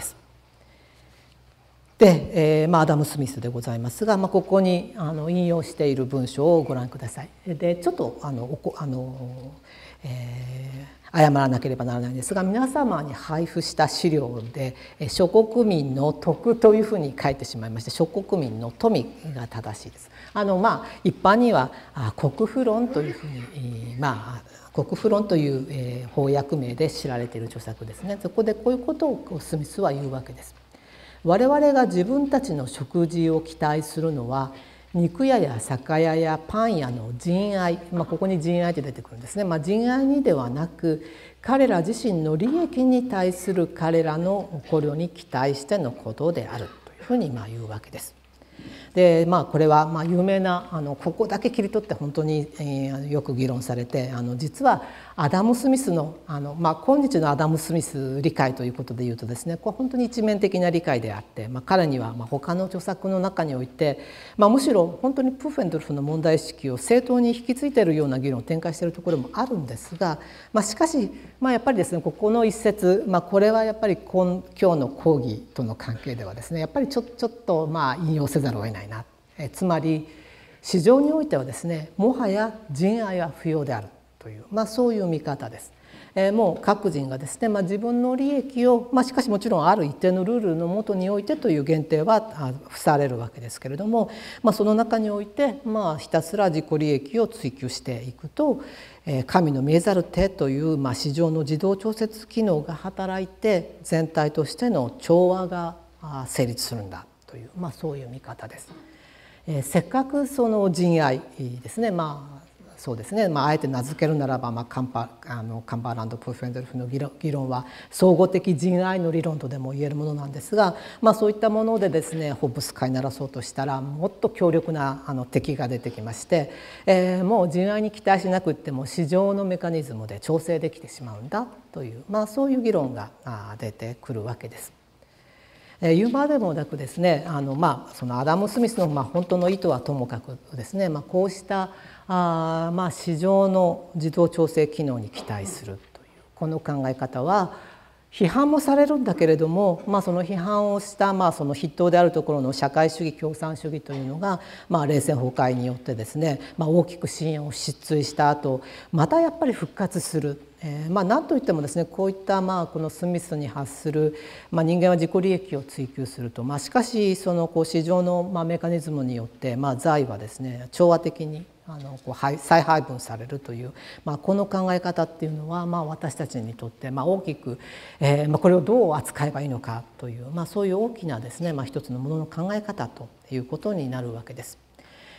で、えーまあ、アダム・スミスでございますが、まあ、ここにあの引用している文章をご覧ください。でちょっとあのおこあの、えー、謝らなければならないんですが、皆様に配布した資料で諸国民の徳というふうに書いてしまいまして、諸国民の富が正しいです。あのまあ一般には国富論というふうに、まあ国富論という、えー、翻訳名で知られている著作ですね。そこでこういうことをスミスは言うわけです。我々が自分たちの食事を期待するのは、肉屋や酒屋やパン屋の人愛、まあ、ここに人愛って出てくるんですね、まあ、人愛にではなく、彼ら自身の利益に対する彼らの考慮に期待してのことであるというふうにまあ言うわけです。でまあ、これはまあ有名なあのここだけ切り取って本当に、えー、よく議論されて、あの実はアダム・スミスのあの、まあ、今日のアダム・スミス理解ということでいうとですね、これ本当に一面的な理解であって、まあ、彼にはまあ他の著作の中において、まあ、むしろ本当にプーフェンドルフの問題意識を正当に引き継いでいるような議論を展開しているところもあるんですが、まあ、しかし、まあ、やっぱりですね、ここの一節、まあ、これはやっぱり今今日の講義との関係ではですね、やっぱりちょちょっとまあ引用せざるを得ないな。えつまり市場においてはですね、もはや人愛は不要であるという、まあ、そういう見方です。えー、もう各人がですね、まあ、自分の利益を、まあ、しかしもちろんある一定のルールのもとにおいてという限定は付されるわけですけれども、まあ、その中において、まあ、ひたすら自己利益を追求していくと、えー、神の見えざる手という、まあ、市場の自動調節機能が働いて全体としての調和が成立するんだという、まあ、そういう見方です。えー、せっかくその人愛ですね、まあそうですね、まあ、あえて名付けるならば、まあ、カンパあのカンバーランド・プーフェンドルフの議論、議論は総合的人愛の理論とでも言えるものなんですが、まあ、そういったものでですね、ホッブス飼いならそうとしたらもっと強力なあの敵が出てきまして、えー、もう人愛に期待しなくっても市場のメカニズムで調整できてしまうんだという、まあ、そういう議論が出てくるわけです。言うまでもなくですね、あのまあそのアダム・スミスのまあ本当の意図はともかくですね、まあ、こうしたあまあ市場の自動調整機能に期待するというこの考え方は批判もされるんだけれども、まあ、その批判をしたまあその筆頭であるところの社会主義共産主義というのが、まあ、冷戦崩壊によってですね、まあ、大きく支援を失墜した後またやっぱり復活する。えー、まあ何といってもですね、こういったまあこのスミスに発する、まあ、人間は自己利益を追求すると、まあ、しかしそのこう市場のまあメカニズムによってまあ財はですね調和的にあのこう再配分されるという、まあ、この考え方っていうのはまあ私たちにとってまあ大きく、えーまあ、これをどう扱えばいいのかという、まあ、そういう大きなですね、まあ、一つのものの考え方ということになるわけです。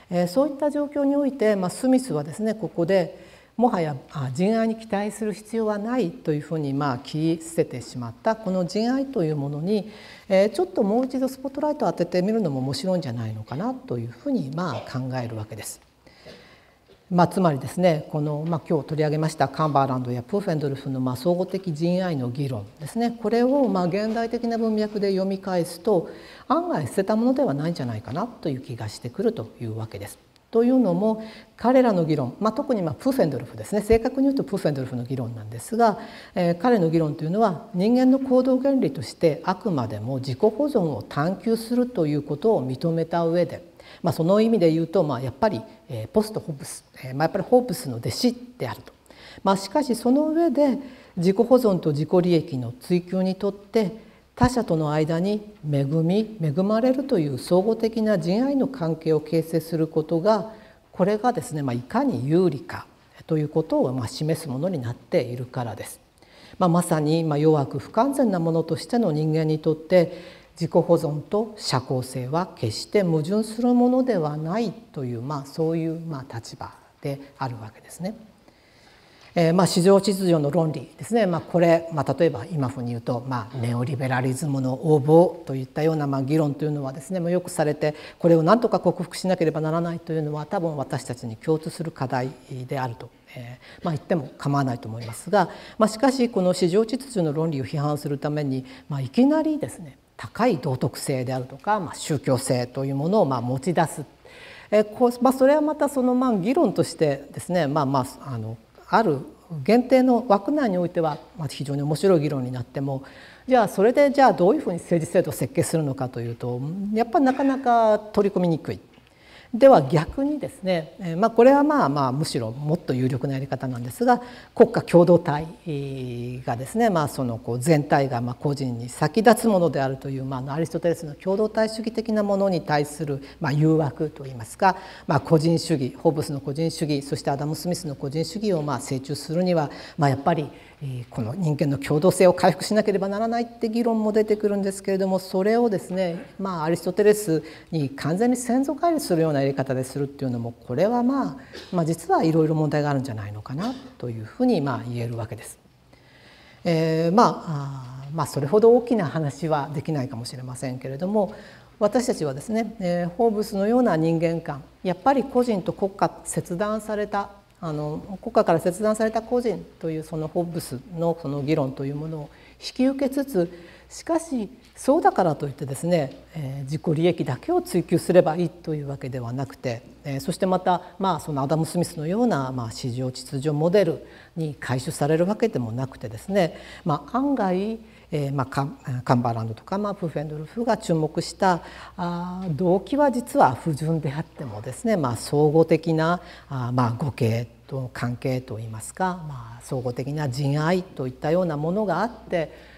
えー、そういった状況において、まあ、スミスはですねここでもはや人愛に期待する必要はないというふうにまあ切り捨ててしまったこの人愛というものに、えー、ちょっともう一度スポットライトを当ててみるのも面白いんじゃないのかなというふうにまあ考えるわけです。まあ、つまりですねこの、まあ、今日取り上げましたカンバーランドやプーフェンドルフのまあ総合的人愛の議論ですね、これをまあ現代的な文脈で読み返すと案外捨てたものではないんじゃないかなという気がしてくるというわけです。というのも彼らの議論、まあ、特にまあプーフェンドルフですね、正確に言うとプーフェンドルフの議論なんですが、えー、彼の議論というのは人間の行動原理としてあくまでも自己保存を探求するということを認めた上で、まあ、その意味で言うと、まあ、やっぱりポストホッブス、まあ、やっぱりホッブスの弟子であると。まあ、しかしその上で自己保存と自己利益の追求にとって他者との間に恵み恵まれるという相互的な人愛の関係を形成することが、これがですね、まあ、いかに有利かということをまあ示すものになっているからです。まあ、まさにまあ弱く不完全なものとしての人間にとって自己保存と社交性は決して矛盾するものではないという、まあ、そういうまあ立場であるわけですね。えー、まあ市場秩序の論理ですね、まあ、これ、まあ、例えば今風に言うと、まあ、ネオリベラリズムの横暴といったようなまあ議論というのはですね、まあ、よくされて、これを何とか克服しなければならないというのは多分私たちに共通する課題であると、えーまあ、言っても構わないと思いますが、まあ、しかしこの市場秩序の論理を批判するために、まあ、いきなりですね高い道徳性であるとか、まあ、宗教性というものをまあ持ち出す、えーこうまあ、それはまたそのまあ議論としてですね、まあまああのある限定の枠内においては非常に面白い議論になっても、じゃあそれでじゃあどういうふうに政治制度を設計するのかというと、やっぱりなかなか取り込みにくい。では逆にですね、えーまあ、これはまあまあむしろもっと有力なやり方なんですが、国家共同体がですね、まあ、そのこう全体がまあ個人に先立つものであるという、まあ、アリストテレスの共同体主義的なものに対するまあ誘惑といいますか、まあ、個人主義、ホーブスの個人主義、そしてアダム・スミスの個人主義をまあ成中するには、まあ、やっぱりこの人間の共同性を回復しなければならないって議論も出てくるんですけれども、それをですね、まあ、アリストテレスに完全に先祖返りするようなやり方でするっていうのも、これはまあ、まあ、実はいろいろ問題があるんじゃないのかなというふうにまあ言えるわけです。えー、まあまあそれほど大きな話はできないかもしれませんけれども、私たちはですね、えー、ホーブスのような人間観、やっぱり個人と国家切断されたあの国家から切断された個人というそのホッブスのその議論というものを引き受けつつ、しかしそうだからといってですね、えー、自己利益だけを追求すればいいというわけではなくて、えー、そしてまた、まあ、そのアダム・スミスのような、まあ、市場秩序モデルに回収されるわけでもなくてですね、まあ、案外えーまあ、カンカンバーランドとか、まあ、プーフェンドルフが注目したあ動機は実は不純であってもですね、まあ、相互的なあ、まあ、互恵と関係といいますか、まあ、相互的な人愛といったようなものがあって、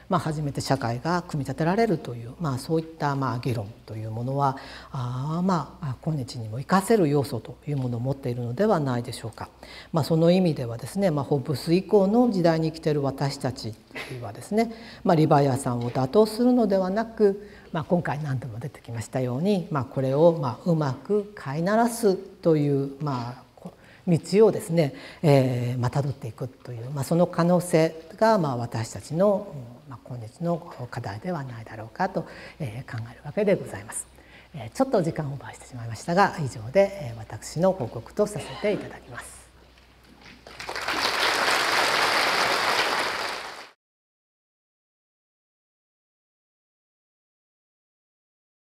まあ、初めて社会が組み立てられるという、まあ、そういったまあ議論というものはあ、まあ、今日にも生かせる要素というものを持っているのではないでしょうか。まあ、その意味ではですね、まあ、ホッブス以降の時代に生きている私たちはですね、まあ、リバイアさんを打倒するのではなく、まあ、今回何度も出てきましたように、まあ、これをまあうまく飼いならすというまあ道をですね、えーまあ、辿っていくという、まあ、その可能性がまあ私たちの、まあ、今日の課題ではないだろうかと、えー、考えるわけでございます。えー、ちょっと時間をオーバーしてしまいましたが、以上で、えー、私の報告とさせていただきます。